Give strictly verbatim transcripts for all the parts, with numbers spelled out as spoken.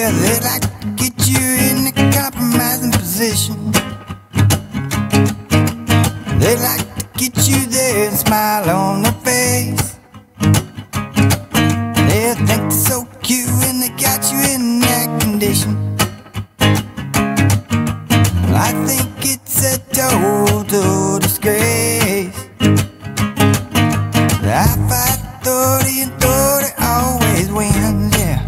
Yeah, they like to get you in a compromising position. They like to get you there and smile on their face. They think they're so cute and they got you in that condition. I think it's a total disgrace. I fight authority and authority always wins, yeah.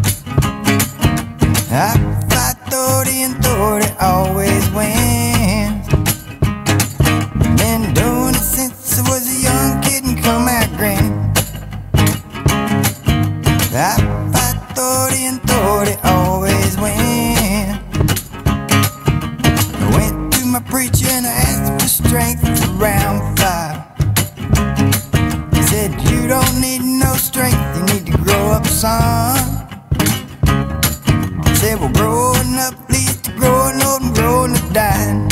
I fight authority and authority always wins. Been doing it since I was a young kid and come out grinning. I fight authority and authority always wins. I went to my preacher and I asked for strength for round five. He said, you don't need no strength, you need to grow up, son. He said, well, growing up leads to growing old and growing up dying.